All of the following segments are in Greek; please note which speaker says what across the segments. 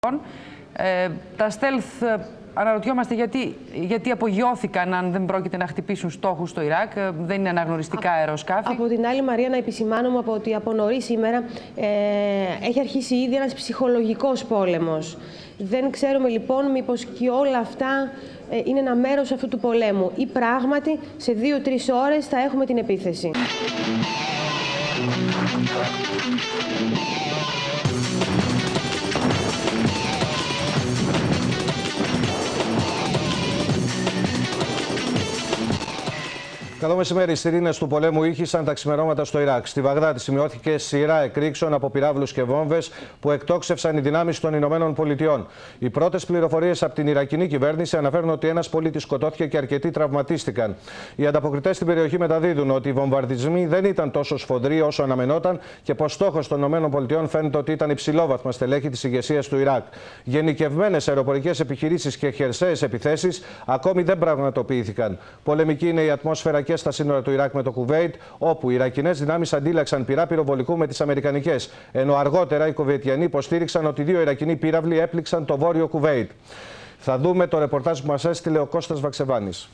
Speaker 1: Τα stealth αναρωτιόμαστε γιατί απογειώθηκαν αν δεν πρόκειται να χτυπήσουν στόχους στο Ιράκ. Δεν είναι αναγνωριστικά αεροσκάφη.
Speaker 2: Από την άλλη, Μαρία, να επισημάνουμε ότι από νωρίς σήμερα έχει αρχίσει ήδη ένας ψυχολογικός πόλεμος. Δεν ξέρουμε λοιπόν μήπως και όλα αυτά είναι ένα μέρος αυτού του πολέμου ή πράγματι σε 2-3 ώρες θα έχουμε την επίθεση.
Speaker 3: Καλό μεσημέρι. Οι σιρήνες του πολέμου ήχησαν τα ξημερώματα στο Ιράκ. Στη Βαγδάτη σημειώθηκε σειρά εκρήξεων από πυράβλους και βόμβες που εκτόξευσαν οι δυνάμεις των Ηνωμένων Πολιτειών. Οι πρώτες πληροφορίες από την Ιρακινή κυβέρνηση αναφέρουν ότι ένας πολίτης σκοτώθηκε και αρκετοί τραυματίστηκαν. Οι ανταποκριτές στην περιοχή μεταδίδουν ότι οι βομβαρδισμοί δεν ήταν τόσο σφοδροί όσο αναμενόταν και πως στόχος των Ηνωμένων Πολιτειών φαίνεται ότι ήταν υψηλόβαθμα στελέχη της ηγεσίας του Ιράκ. Γενικευμένες αεροπορικές επιχειρήσεις και χερσαίες επιθέσεις ακόμη δεν πραγματοποιήθηκαν. Πολεμική είναι η ατμόσφαιρα και στα σύνορα του Ιράκ με το Κουβέιτ, όπου οι Ιρακινές δυνάμεις αντίλαξαν πυρά πυροβολικού με τις Αμερικανικές, ενώ αργότερα οι Κουβειτιανοί υποστήριξαν ότι 2 Ιρακινοί πύραυλοι έπληξαν το βόρειο Κουβέιτ. Θα δούμε το ρεπορτάζ που μας έστειλε ο Κώστας Βαξεβάνης.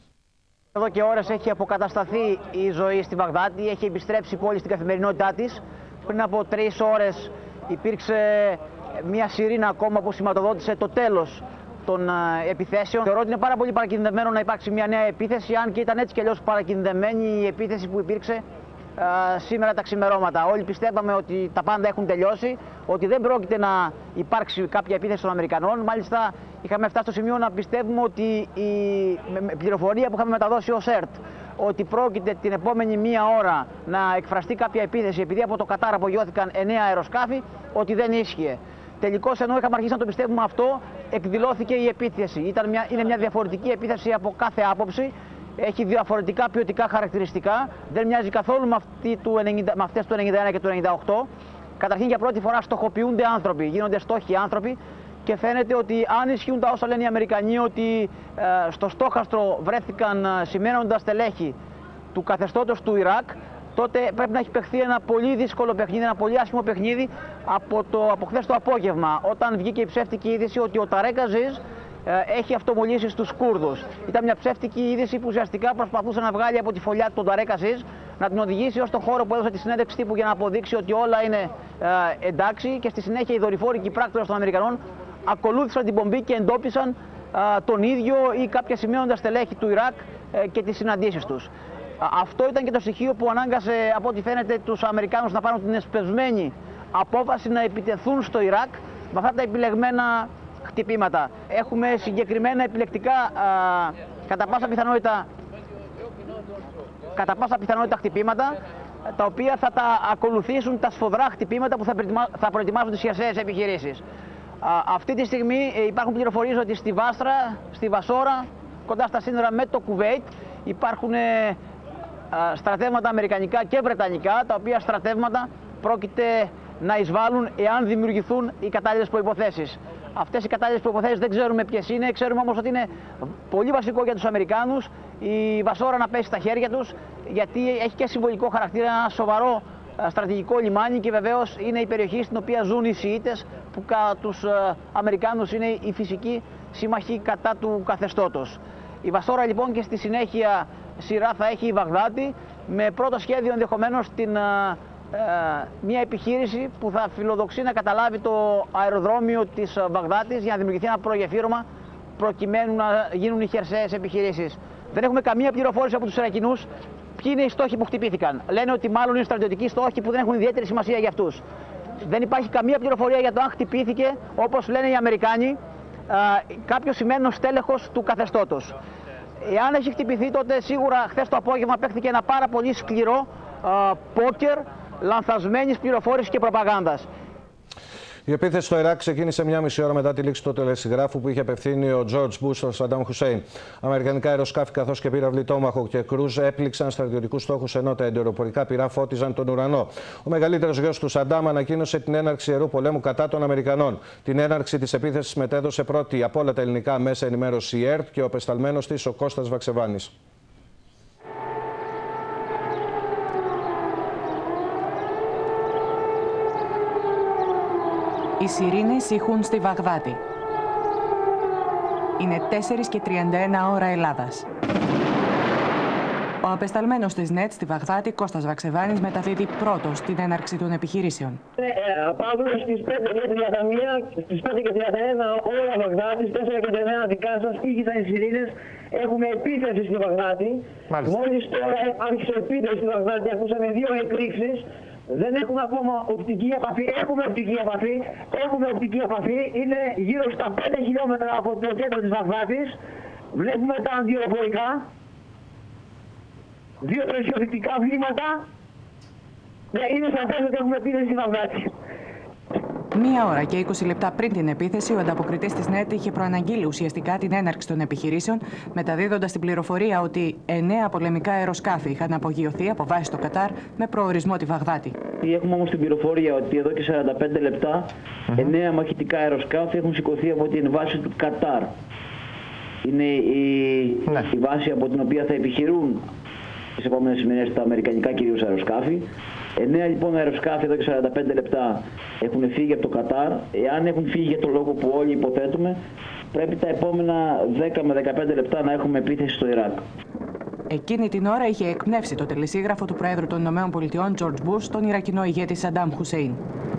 Speaker 4: Εδώ και ώρες έχει αποκατασταθεί η ζωή στη Βαγδάτη, έχει επιστρέψει η πόλη στην καθημερινότητά της. Πριν από 3 ώρες υπήρξε μια σιρήνα ακόμα που σηματοδότησε το τέλος των επιθέσεων. Θεωρώ ότι είναι πάρα πολύ παρακινδεμένο να υπάρξει μια νέα επίθεση, αν και ήταν έτσι κι αλλιώς παρακινδεμένη η επίθεση που υπήρξε σήμερα τα ξημερώματα. Όλοι πιστεύαμε ότι τα πάντα έχουν τελειώσει, ότι δεν πρόκειται να υπάρξει κάποια επίθεση των Αμερικανών. Μάλιστα, είχαμε φτάσει στο σημείο να πιστεύουμε ότι η πληροφορία που είχαμε μεταδώσει ως ΕΡΤ, ότι πρόκειται την επόμενη μία ώρα να εκφραστεί κάποια επίθεση, επειδή από το Κατάρ απογειώθηκαν 9 αεροσκάφη, ότι δεν ίσχυε. Τελικώς, ενώ είχαμε αρχίσει να το πιστεύουμε αυτό, εκδηλώθηκε η επίθεση. Είναι μια διαφορετική επίθεση από κάθε άποψη. Έχει διαφορετικά ποιοτικά χαρακτηριστικά. Δεν μοιάζει καθόλου με αυτές του 91 και του 98. Καταρχήν, για πρώτη φορά στοχοποιούνται άνθρωποι, γίνονται στόχοι άνθρωποι και φαίνεται ότι αν ισχύουν τα όσα λένε οι Αμερικανοί, ότι στο στόχαστρο βρέθηκαν σημαίνοντα στελέχη του καθεστώτος του Ιράκ, τότε πρέπει να έχει παιχθεί ένα πολύ δύσκολο παιχνίδι, ένα πολύ άσχημο παιχνίδι από χθες το απόγευμα, όταν βγήκε η ψεύτικη είδηση ότι ο Ταρέκ Αζίζ έχει αυτομολύσει στους Κούρδους. Ήταν μια ψεύτικη είδηση που ουσιαστικά προσπαθούσε να βγάλει από τη φωλιά τον Ταρέκ Αζίζ, να την οδηγήσει ως τον χώρο που έδωσε τη συνέντευξη τύπου για να αποδείξει ότι όλα είναι εντάξει, και στη συνέχεια οι δορυφόρικοι πράκτορες των Αμερικανών ακολούθησαν την πομπή και εντόπισαν τον ίδιο ή κάποια σημαίνοντα στελέχη του Ιράκ και τις συναντήσεις τους. Αυτό ήταν και το στοιχείο που ανάγκασε, από ό,τι φαίνεται, τους Αμερικάνους να πάρουν την εσπεσμένη απόφαση να επιτεθούν στο Ιράκ με αυτά τα επιλεγμένα χτυπήματα. Έχουμε συγκεκριμένα επιλεκτικά, κατά πάσα πιθανότητα χτυπήματα, τα οποία θα τα ακολουθήσουν τα σφοδρά χτυπήματα που θα προετοιμάζουν τις χερσαίες επιχειρήσεις. Αυτή τη στιγμή υπάρχουν πληροφορίες ότι στη Βασόρα, κοντά στα σύνορα με το Κουβέιτ, υπάρχουν στρατεύματα αμερικανικά και βρετανικά, τα οποία στρατεύματα πρόκειται να εισβάλλουν εάν δημιουργηθούν οι κατάλληλες προϋποθέσεις. Αυτές οι κατάλληλες προϋποθέσεις δεν ξέρουμε ποιες είναι, ξέρουμε όμως ότι είναι πολύ βασικό για τους Αμερικάνους η Βασόρα να πέσει στα χέρια τους, γιατί έχει και συμβολικό χαρακτήρα, ένα σοβαρό στρατηγικό λιμάνι, και βεβαίως είναι η περιοχή στην οποία ζουν οι Σιήτες, που κατά τους Αμερικάνους είναι οι φυσικοί σύμμαχοι κατά του καθεστώτος. Η Βασόρα λοιπόν και στη συνέχεια σειρά θα έχει η Βαγδάτη, με πρώτο σχέδιο ενδεχομένως μια επιχείρηση που θα φιλοδοξεί να καταλάβει το αεροδρόμιο της Βαγδάτης για να δημιουργηθεί ένα προγεφύρωμα προκειμένου να γίνουν οι χερσαίες επιχειρήσεις. Δεν έχουμε καμία πληροφόρηση από τους Ιρακινούς ποιοι είναι οι στόχοι που χτυπήθηκαν. Λένε ότι μάλλον είναι στρατιωτικοί στόχοι που δεν έχουν ιδιαίτερη σημασία για αυτούς. Δεν υπάρχει καμία πληροφορία για το αν χτυπήθηκε, όπως λένε οι Αμερικάνοι, κάποιο σημαίνον στέλεχος του καθεστώτος. Εάν έχει χτυπηθεί, τότε σίγουρα χθες το απόγευμα παίχθηκε ένα πάρα πολύ σκληρό πόκερ λανθασμένης πληροφόρησης και προπαγάνδας.
Speaker 3: Η επίθεση στο Ιράκ ξεκίνησε μια μισή ώρα μετά τη λήξη του τελεσυγράφου που είχε απευθύνει ο Τζορτζ Μπούς στον Σαντάμ Χουσέιν. Αμερικανικά αεροσκάφη καθώς και πύραυλοι Τόμαχο και Κρούζ έπληξαν στρατιωτικούς στόχους, ενώ τα εντοαεροπορικά πυρά φώτιζαν τον ουρανό. Ο μεγαλύτερος γιος του Σαντάμ ανακοίνωσε την έναρξη ιερού πολέμου κατά των Αμερικανών. Την έναρξη της επίθεσης μετέδωσε πρώτη από όλα τα ελληνικά μέσα ενημέρωση η ΕΡΤ και ο απεσταλμένος της ο Κώστας Βαξεβάνης.
Speaker 5: Οι σιρήνες ηχούν στη Βαγδάτη. Είναι 4:31 ώρα Ελλάδας. Ο απεσταλμένος της ΝΕΤ στη Βαγδάτη, Κώστας Βαξεβάνης, μεταδίδει πρώτος την έναρξη των επιχειρήσεων.
Speaker 6: Πάμε στις 5:31, στις 5:31 ώρα Βαγδάτης, 4:31 δικά σας, ήχησαν οι σιρήνες. Έχουμε επίθεση στη Βαγδάτη. Μόλις τώρα άρχισε επίθεση στη Βαγδάτη, ακούσαμε 2 εκρήξεις. Δεν έχουμε ακόμα οπτική επαφή. Έχουμε οπτική επαφή. Είναι γύρω στα 5 χιλιόμετρα από το κέντρο της Βαγδάτης. Βλέπουμε τα αντιεροπορικά. 2 τροχιοδυτικά βλήματα. Είναι σαφές ότι έχουμε επίθεση στη Βαγδάτη.
Speaker 5: 1 ώρα και 20 λεπτά πριν την επίθεση, ο ανταποκριτής της ΝΕΤ είχε προαναγγείλει ουσιαστικά την έναρξη των επιχειρήσεων, μεταδίδοντας την πληροφορία ότι 9 πολεμικά αεροσκάφη είχαν απογειωθεί από βάση στο Κατάρ με προορισμό τη Βαγδάτη.
Speaker 7: Έχουμε όμως την πληροφορία ότι εδώ και 45 λεπτά 9 μαχητικά αεροσκάφη έχουν σηκωθεί από την βάση του Κατάρ. Είναι η βάση από την οποία θα επιχειρούν τις επόμενες ημέρες τα αμερικανικά κυρίως αεροσκάφη. 9 λοιπόν αεροσκάφη εδώ και 45 λεπτά έχουν φύγει από το Κατάρ. Εάν έχουν φύγει για το λόγο που όλοι υποθέτουμε, πρέπει τα επόμενα 10 με 15 λεπτά να έχουμε επίθεση στο Ιράκ.
Speaker 5: Εκείνη την ώρα είχε εκπνεύσει το τελεσίγραφο του Προέδρου των ΗΠΑ, George Bush, τον Ιρακινό ηγέτη Σαντάμ Χουσέιν.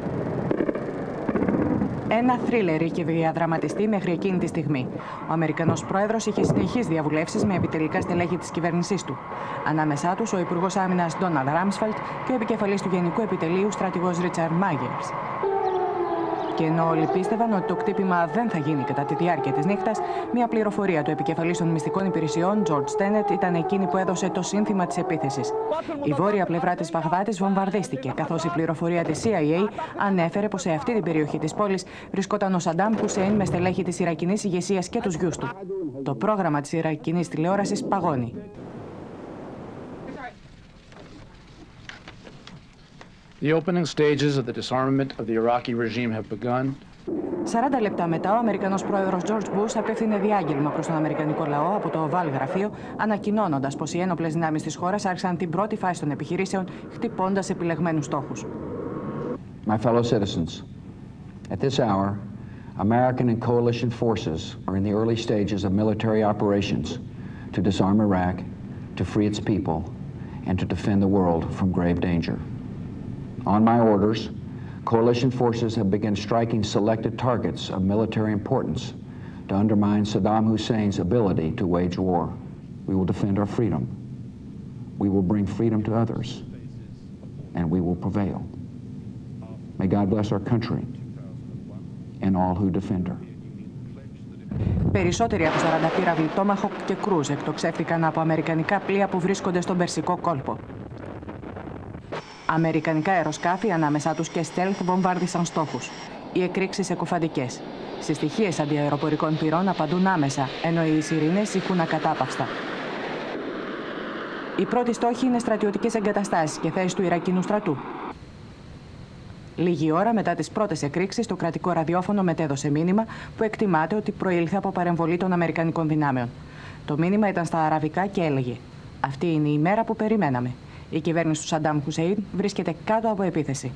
Speaker 5: Ένα θρίλερ είχε διαδραματιστεί μέχρι εκείνη τη στιγμή. Ο Αμερικανός Πρόεδρος είχε συνεχείς διαβουλεύσεις με επιτελικά στελέχη της κυβέρνησής του. Ανάμεσά τους ο Υπουργός Άμυνας Ντόναλντ Ράμσφελτ και ο επικεφαλής του Γενικού Επιτελείου στρατηγός Ρίτσαρντ Μάγερς. Και ενώ όλοι πίστευαν ότι το κτύπημα δεν θα γίνει κατά τη διάρκεια της νύχτας, μια πληροφορία του επικεφαλής των μυστικών υπηρεσιών, George Tenet, ήταν εκείνη που έδωσε το σύνθημα της επίθεσης. Η βόρεια πλευρά της Βαγδάτης βομβαρδίστηκε, καθώς η πληροφορία της CIA ανέφερε πως σε αυτή την περιοχή της πόλης βρισκόταν ο Σαντάμ Χουσέιν με στελέχη της Ιρακινής ηγεσίας και τους γιους του. Το πρόγραμμα της Ιρακινής τηλεόρασης παγώνει.
Speaker 8: The opening stages of the disarmament of the Iraqi regime have begun.
Speaker 5: 40 λεπτά μετά, ο Αμερικανός πρόεδρος George Bush απέφθινε διάγγελμα προς τον Αμερικανικό λαό από το Oval Γραφείο, ανακοινώνοντας πως οι ένοπλες δυνάμεις της χώρας άρχισαν την πρώτη φάση των επιχειρήσεων, χτυπώντας επιλεγμένους στόχους.
Speaker 9: My fellow citizens, at this hour, American and coalition forces are in the early stages of military operations to disarm Iraq, to free its people, and to defend the world from grave danger. On my orders, coalition forces have begun striking selected targets of military importance to undermine Saddam Hussein's ability to wage war. We will defend our freedom. We will bring freedom to others, and we will prevail. May God bless our country and all who defend her.
Speaker 5: Περισσότεροι από 40 πύραυλοι Tomahawk και Cruise εκτοξεύτηκαν από αμερικανικά πλοία που βρίσκονται στον Περσικό κόλπο. Αμερικανικά αεροσκάφη, ανάμεσά τους και stealth, βομβάρδισαν στόχους. Οι εκρήξεις εκοφαντικές. Συστοιχίες αντιαεροπορικών πυρών απαντούν άμεσα, ενώ οι σιρήνες ηχούν ακατάπαυστα. Οι πρώτοι στόχοι είναι στρατιωτικές εγκαταστάσεις και θέσεις του Ιρακινού στρατού. Λίγη ώρα μετά τις πρώτες εκρήξεις, το κρατικό ραδιόφωνο μετέδωσε μήνυμα που εκτιμάται ότι προήλθε από παρεμβολή των Αμερικανικών δυνάμεων. Το μήνυμα ήταν στα αραβικά και έλεγε: «Αυτή είναι η μέρα που περιμέναμε. Η κυβέρνηση του Σαντάμ Χουσέιν βρίσκεται κάτω από επίθεση».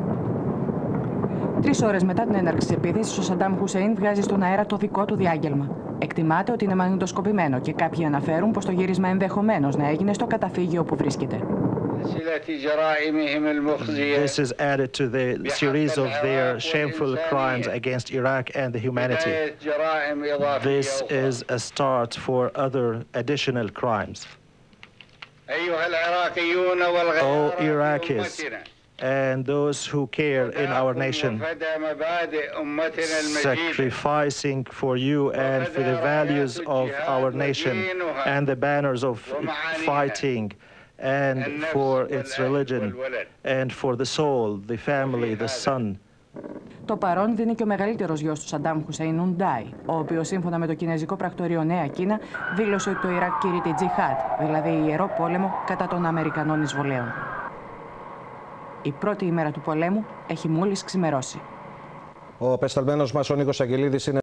Speaker 5: 3 ώρες μετά την έναρξη της επίθεσης, ο Σαντάμ Χουσέιν βγάζει στον αέρα το δικό του διάγγελμα. Εκτιμάται ότι είναι μαγνητοσκοπημένο και κάποιοι αναφέρουν πως το γύρισμα ενδεχομένως να έγινε στο καταφύγιο που βρίσκεται.
Speaker 10: This is added to the series of their shameful crimes against Iraq and the humanity. This is a start for other additional crimes. All Iraqis and those who care in our nation, sacrificing for you and for the values of our nation and the banners of fighting and for its religion and for the soul, the family, the son.
Speaker 5: Το παρόν δίνει και ο μεγαλύτερος γιος του Σαντάμ Χουσέιν, Ουντάι, ο οποίος σύμφωνα με το κινέζικο πρακτορείο Νέα Κίνα δήλωσε ότι το Ιράκ κηρύττει τζιχάντ, δηλαδή ιερό πόλεμο κατά των Αμερικανών εισβολέων. Η πρώτη ημέρα του πολέμου έχει μόλις ξημερώσει.
Speaker 3: Ο απεσταλμένος μας ο Νίκος Αγγελίδης είναι